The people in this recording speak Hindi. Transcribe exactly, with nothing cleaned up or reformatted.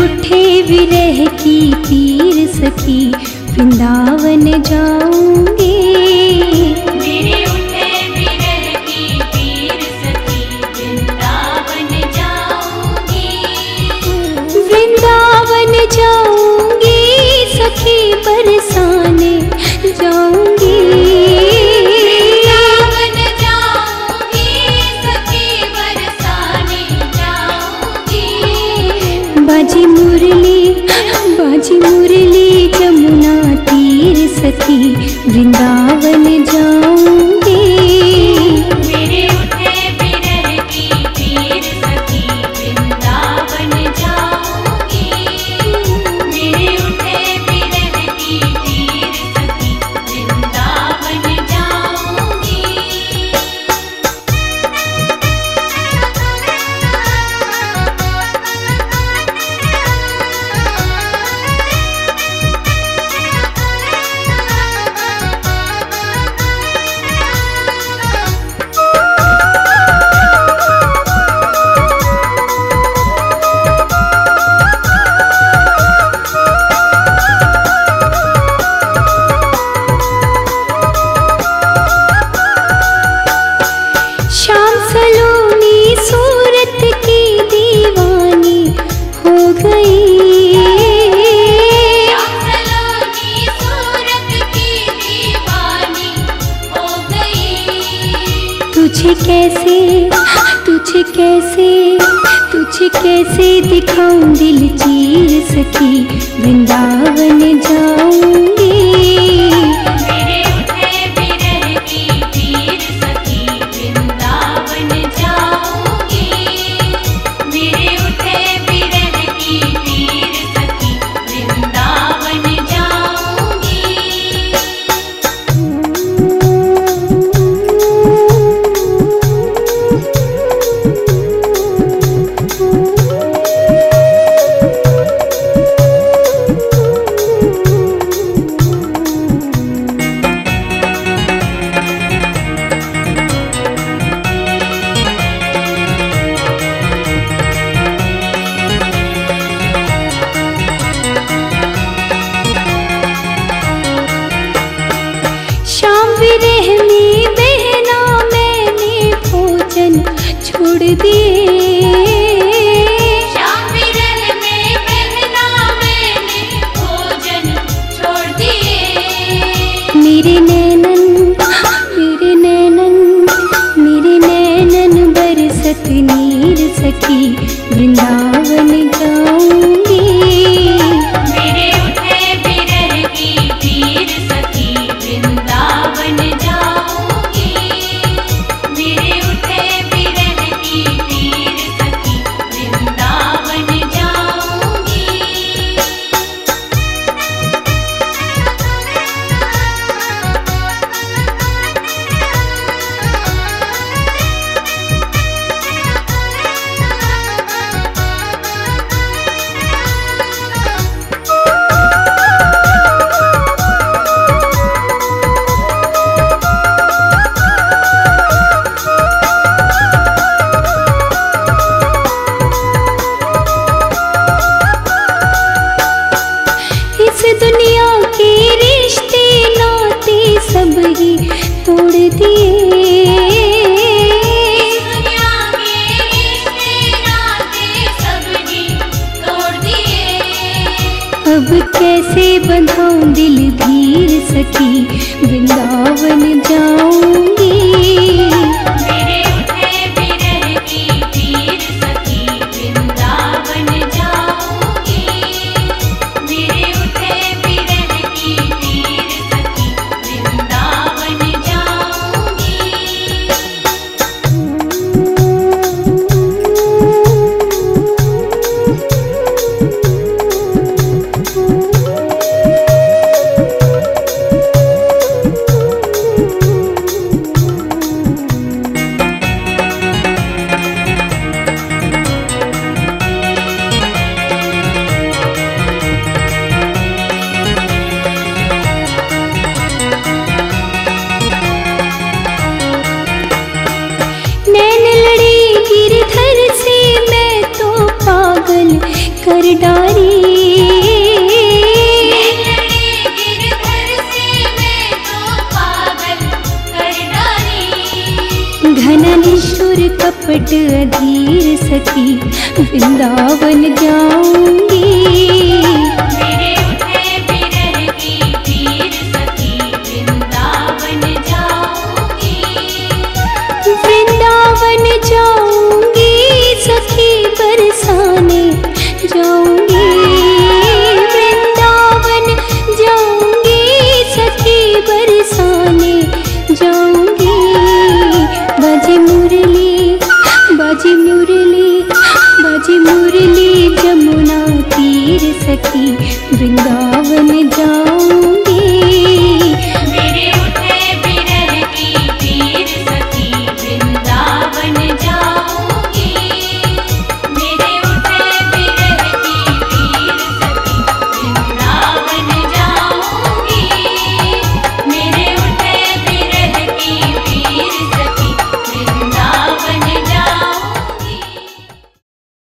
उठे विरह की पीर सखी, वृंदावन जाऊंगी। मेरे उठे विरह की पीर सखी, वृंदावन जाऊंगी। वृंदावन जाऊंगी सखी, बरसाने जाऊंगी। वृंदावन जाऊंगी सखी, बरसाने जाऊंगी। बाजी मुरली बाजी मुरली जमुना तीर सखी, वृंदावन जाऊंगी। मेरे उठे विरह की पीर सखी, वृंदावन जाऊंगी। मेरे उठे विरह की पीर सखी, वृंदावन जाऊंगी। शाम सलोनी सूरत की दीवानी हो गई। श्याम सलोनी सूरत की दीवानी हो गई। तुझे कैसे तुझे कैसे तुझे कैसे दिखाऊं दिल चीर सखी, वृंदावन जाऊंगी। मेरे उठे विरह की पीर सखी, वृंदावन जाऊंगी। मेरे उठे विरह की पीर सखी, वृंदावन जाऊंगी। शाम विरह में बहना मैंने भोजन छोड़ दिए। श्याम विरह में बहना मैंने भोजन छोड़ दिए। मेरे नैनन मेरे नैनन मेरे नैनन बरसत नीर सखी, वृंदावन जाऊंगी। मेरे उठे विरह की पीर सखी, वृंदावन जाऊंगी। मेरे उठे विरह की पीर सखी, वृंदावन जाऊंगी। इस दुनिया के रिश्ते नाते सब ही तोड़ दिए। दुनिया के रिश्ते नाते सब ही तोड़ दिए। अब कैसे बंधाऊं दिल धीर सखी, वृंदावन जाऊंगी। मेरे उठे विरह की पीर सखी, वृंदावन जाऊंगी। मेरे उठे विरह की पीर सखी, वृंदावन जाऊंगी। कर डारी। भीर सखी वृंदावन जाऊंगी।